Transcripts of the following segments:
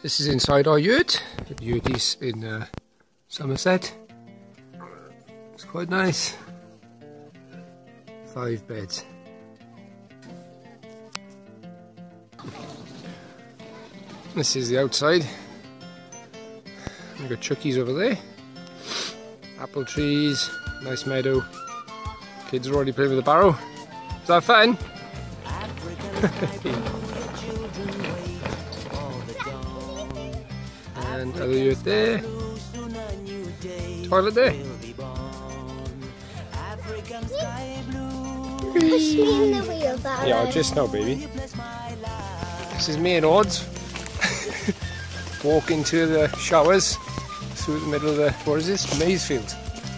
This is inside our yurt. The yurt is in Somerset. It's quite nice. 5 beds. This is the outside. We've got chuckies over there. Apple trees, nice meadow. Kids are already playing with the barrow. Is that fun? And other yurt there. Toilet there. Push me in the wheelbarrow. Yeah, just now, baby. This is me and Odds walking to the showers through the middle of the, what is this? Maize field.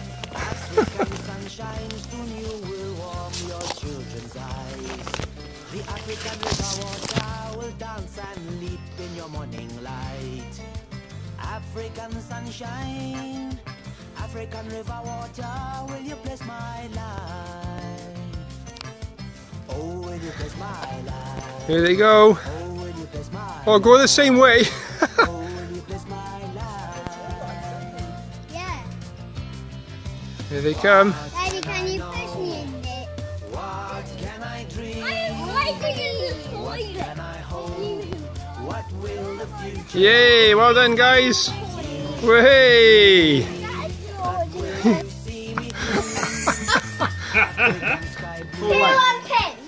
African sunshine, African river water, will you bless my life? Oh, will you bless my life? Here they go. Oh, will you bless my Oh, go the same way. Oh, will you bless my life? Yeah. Here they come. Daddy, can you push me in it? What can I dream? I think it's a What can I hope? What will the future Yay, well done guys. Way! see me Blue and pink.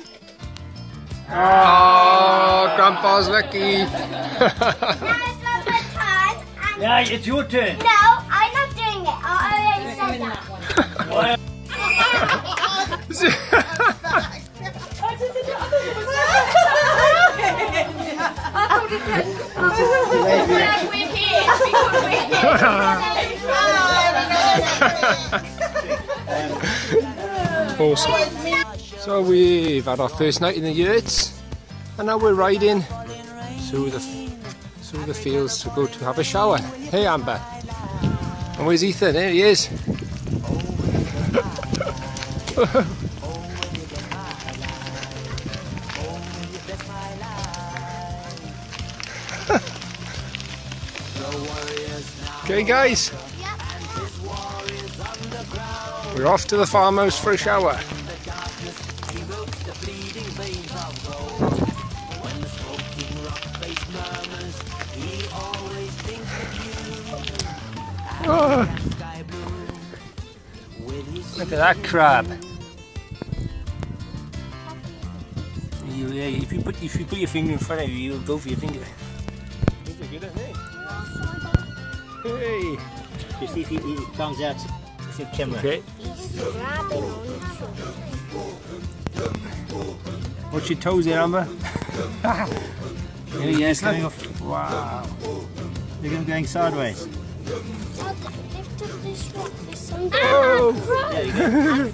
Oh, Grandpa's lucky. Now it's not my turn. And Yeah, it's your turn. no, I'm not doing it. I already said that. Awesome. So we've had our first night in the yurts, and now we're riding through the fields to go to have a shower. Hey Amber. And where's Ethan? There he is. Okay guys, we're off to the farmhouse for a shower. Oh, look at that crab. If you put your finger in front of you, you'll go for your finger. These are good, aren't they? Hey! Just if it comes out to the camera. Okay. Watch your toes there, Amber. There he is, coming off. Wow. They're going sideways. Lift up this rock, there's some. Oh! There you go.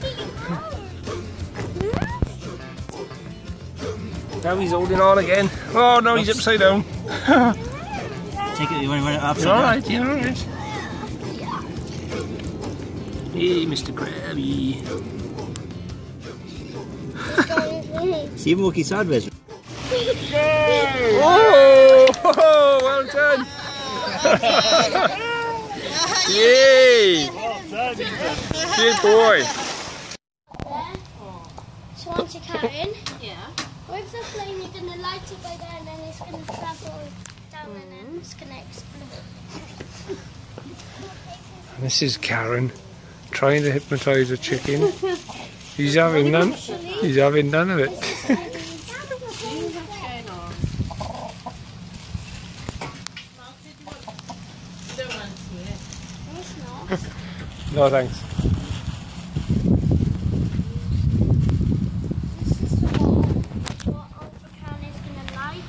Now he's holding on again. Oh no, he's upside down. Take it, you want to run it upside You're down? alright, you're alright. Hey, Mr. Krabby. See him walking sideways. Oh, well done. Yay! Good boy. So onto Karen. Yeah. With the flame, you're going to light it by there, and then it's going to travel down, and then it's going to explode. This is Karen trying to hypnotise a chicken. He's having none. He's having none of it. No thanks. This is the what Alpha Karen is going to light.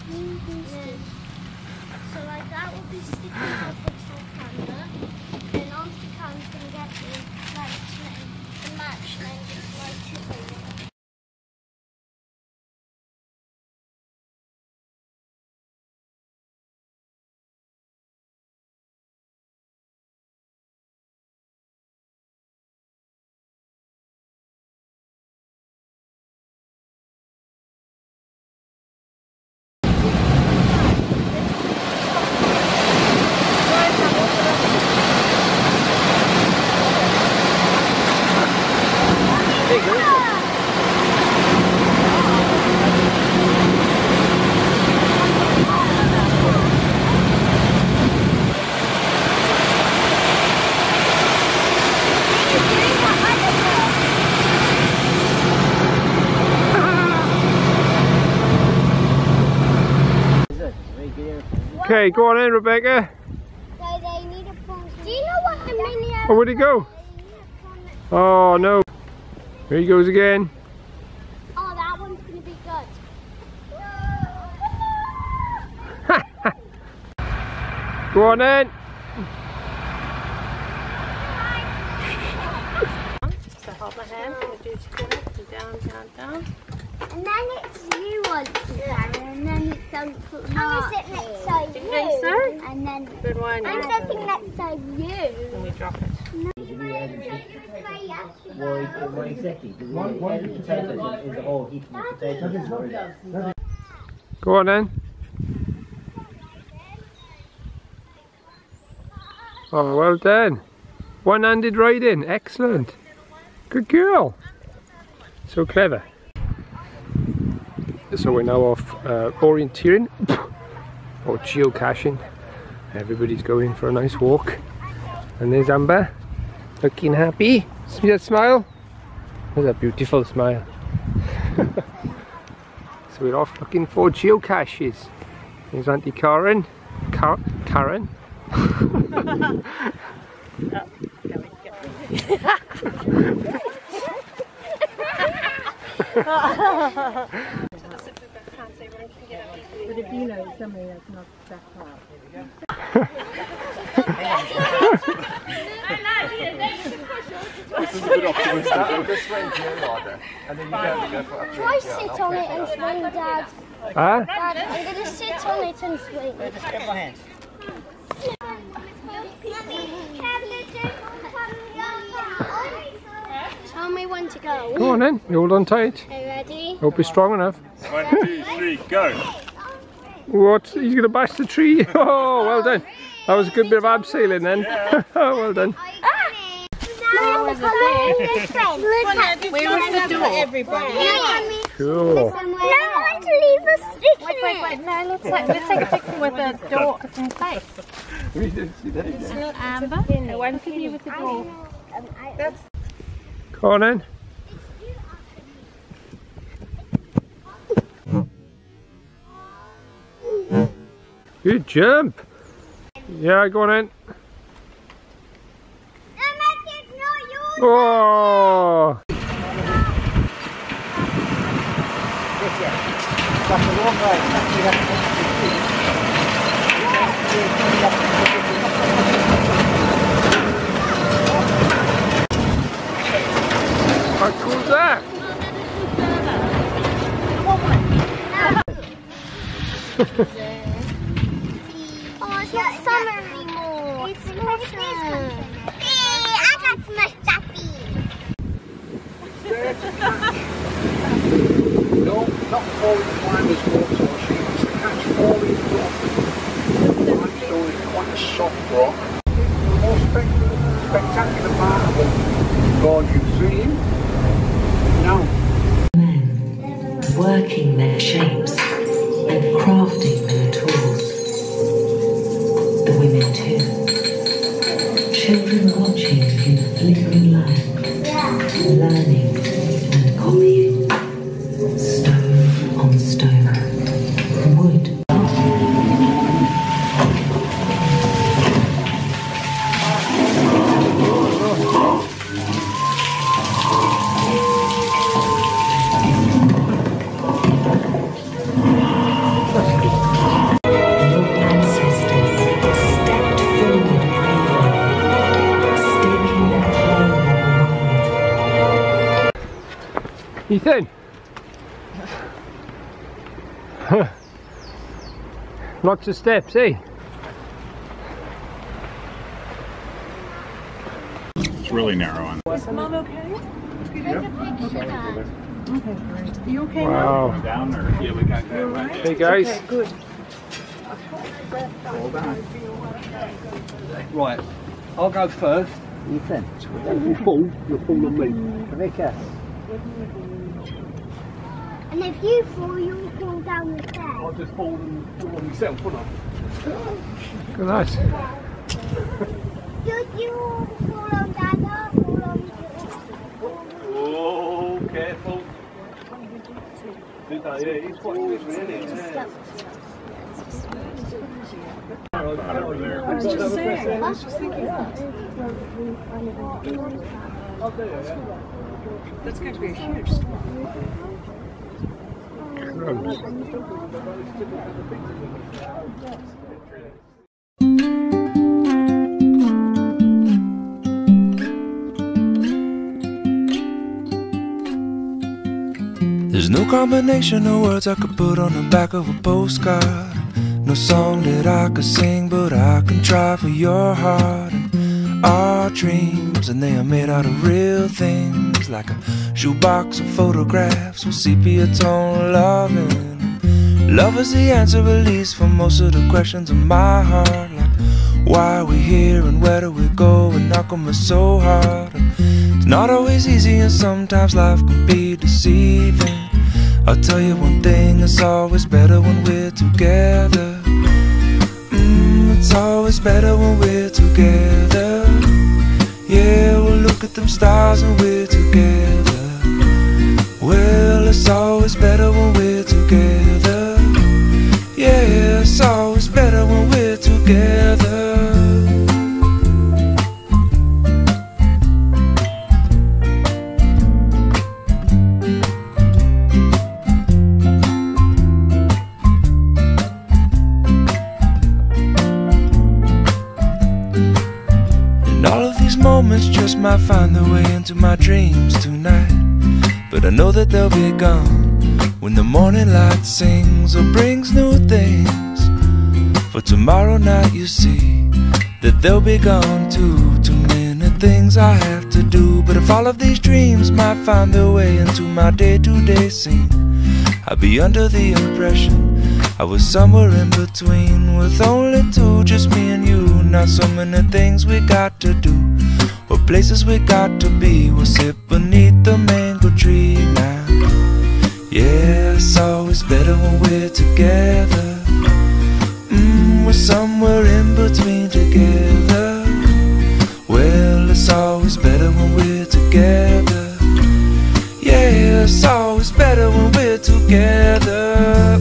So like that will be sticking out the top camera. Then Alpha Karen's going to get the lights and the match, and then just light it over. Okay, go on in, Rebecca. So they need a phone. Do you know what the mini? Oh, where'd he go? Oh no. Here he goes again. Oh, that one's gonna be good. Go on in. So hold my hand, we'll do it together. Down, down, down. And then it's you want to carry, and then it's I'm gonna sit next side you. Think so? And then Good one. I'm sitting next side you. And we drop it. What exactly? Because the potatoes is a whole heap of potatoes. Go on in. Oh, well done. One-handed riding. Excellent. Good girl. So clever. So we're now off orienteering or geocaching. Everybody's going for a nice walk. And there's Amber, looking happy. See that smile? That's a beautiful smile. So we're off looking for geocaches. There's Auntie Karen. Karen? But if you know somebody that's not that hard. This is a bit optimistic. This one's your order. And then you go for a Try sit on it and swing, Dad. Huh? Dad, I'm gonna sit on it and swing. Just grab my hand. Tell me when to go. Go on then, you hold on tight. Are you ready? Hope you're strong enough. 1, 2, 3, go! What? He's going to bash the tree. Oh, well done. That was a good bit of abseiling then. Yeah. Oh, well done. Where was the Where was the door? Everybody. Cool. No, I want to leave a stick Wait, no, let's take a picture with the door in place. We didn't see that again. Amber, one for you with the door. That's Go on then. Good jump. Yeah, go on in. Oh! That's a long way. How cool is that? Oh, it's not summer anymore. It's autumn. I got my stuffy. No, not falling climbers walks or she wants to catch falling rock. Limestone is quite a soft rock. The most spectacular part of the gorge you've seen. Now. Men working their shapes and crafting their tools. The women too. Children watching in the flickering light, learning and copying. Stone on stone. Wood. Ethan! Lots of steps, eh? It's really narrow on. Is Mum okay? Are you okay? Wow. Down or? Yeah, we got that right. Hey guys. Okay, good. Right, I'll go first. Ethan, if you fall, you'll fall on me. Rebecca, And if you fall, you'll fall down the stairs. I'll just fall on myself, wouldn't I? Good night. You fall on Dada, fall on you. Oh, careful. Yeah, he's quite good, really. Yeah. Right over there. I was just saying, I was just thinking that. That's going to be a huge storm. There's no combination of words I could put on the back of a postcard. No song that I could sing, but I can try for your heart. And our dreams, and they are made out of real things, like a shoebox of photographs with sepia tone loving. Love is the answer, at least, for most of the questions in my heart, like why are we here and where do we go, and how come it's so hard. And it's not always easy, and sometimes life can be deceiving. I'll tell you one thing, it's always better when we're together. It's always better when we're together. Yeah, we'll look at them stars when we're together. Well, it's always better when we're together. Yeah, it's always better when we're together. Moments just might find their way into my dreams tonight, but I know that they'll be gone when the morning light sings or brings new things. For tomorrow night you see that they'll be gone too. Too many things I have to do, but if all of these dreams might find their way into my day-to-day scene, I'd be under the impression I was somewhere in between, with only two, just me and you. Not so many things we got to do, or places we got to be. We'll sit beneath the mango tree now. Yeah, it's always better when we're together. We're somewhere in between together. Well, it's always better when we're together. Yeah, it's always better when we're together.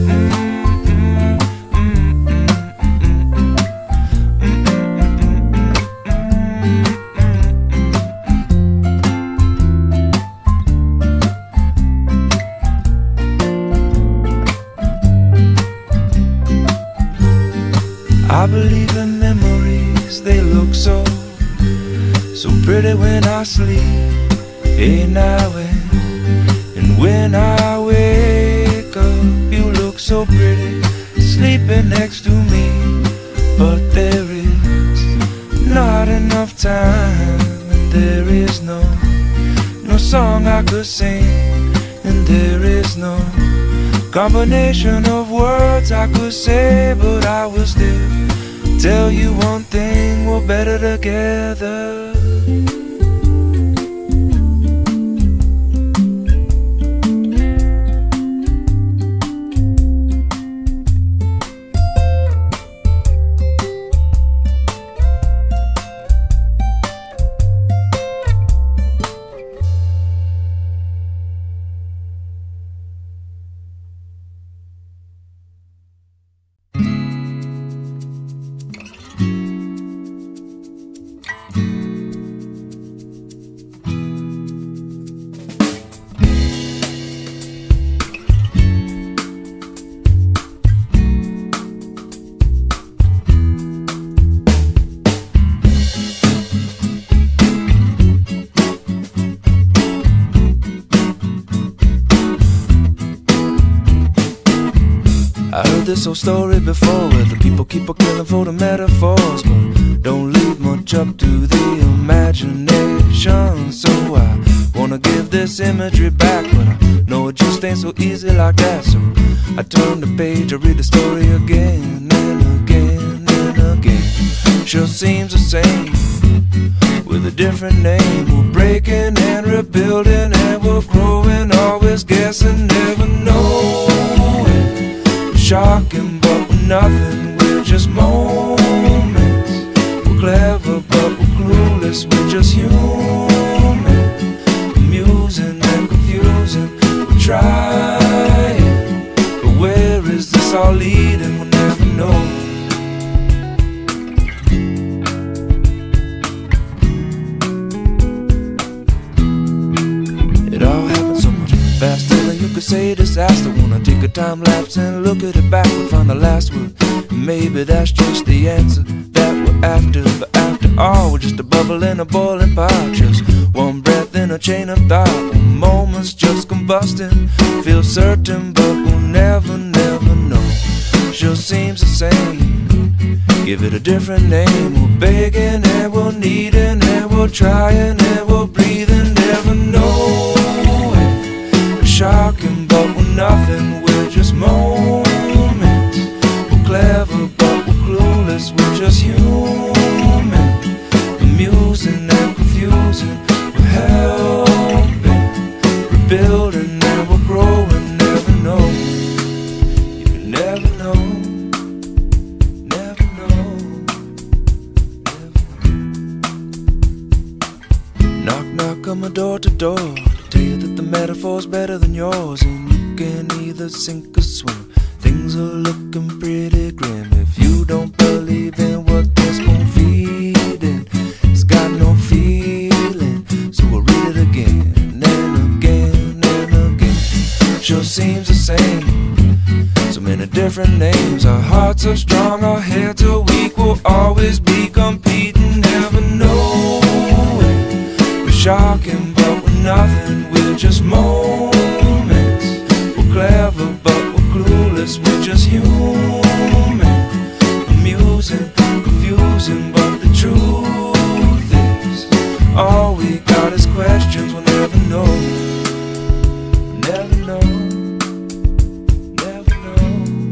I believe in memories, they look so pretty when I sleep. Hey now and when I wake up, you look so pretty sleeping next to me. But there is not enough time, and there is no song I could sing, and there is no combination of words I could say, but I will still tell you one thing, we're better together. I heard this old story before, where the people keep on killing for the metaphors, but don't leave much up to the imagination. So I wanna give this imagery back, but I know it just ain't so easy like that. So I turn the page, I read the story again and again and again. Sure seems the same, with a different name. We're breaking and rebuilding, and we're growing say disaster. Wanna take a time lapse and look at it backward, find the last word. Maybe that's just the answer that we're after. But after all, we're just a bubble in a boiling pot, just one breath in a chain of thought. One moment's just combusting, feel certain, but we'll never, never know. Sure seems the same, give it a different name. We're begging and we're needing and we're trying and we're breathing, never knowing. We're shocking, but we're nothing, we're just moments. We're clever, but we're clueless, we're just human. Amusing and confusing, we're helping, rebuilding and we're growing, never know. You can never know. Knock, knock on my door to door to tell you that the metaphor's better than yours, and you can either sink or swim. Things are looking pretty grim. If you don't believe in what this spoon feeding, it's got no feeling. So we'll read it again and again and again. Sure seems the same, so many different names. Our hearts are strong, our heads are weak. We'll always be competing, never knowing. Shocking, but we're nothing, we're just moments. We're clever, but we're clueless, we're just human. Amusing, confusing, but the truth is, all we got is questions, we'll never know. Never know. Never know.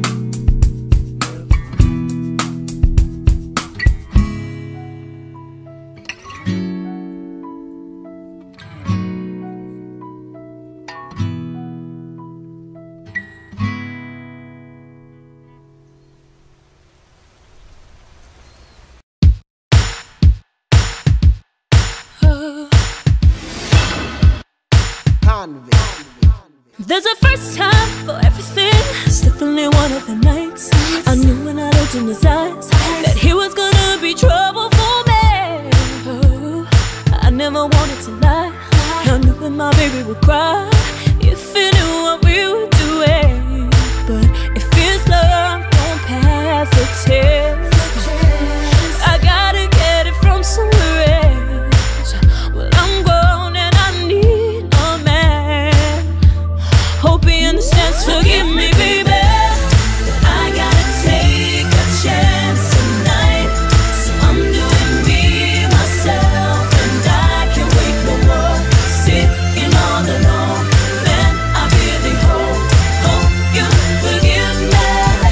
There's a first time for everything. It's definitely one of the nights I knew when I looked in his eyes that he was gonna be trouble for me. Oh, I never wanted to lie. I knew that my baby would cry if he knew what we were doing. But if his love don't pass the test, I gotta get it from somewhere else. Well, I'm grown and I need a man. Hope he understands, forgive me, baby, but I gotta take a chance tonight. So I'm doing me, myself, and I can't wait no more. Sitting all alone, man, I really hope you forgive me.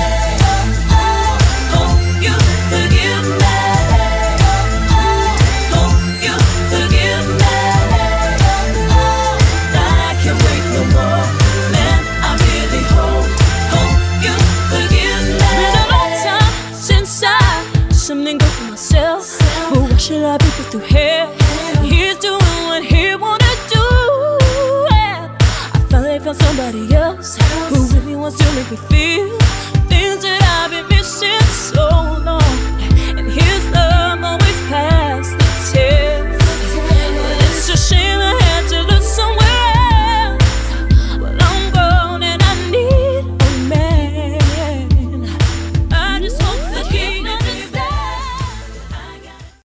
Hope you forgive me. Hope you forgive me. I can't wait no more. Something good for myself, but why should I be put through hell? He's doing what he wanna do, and I finally found somebody else who really wants to make me feel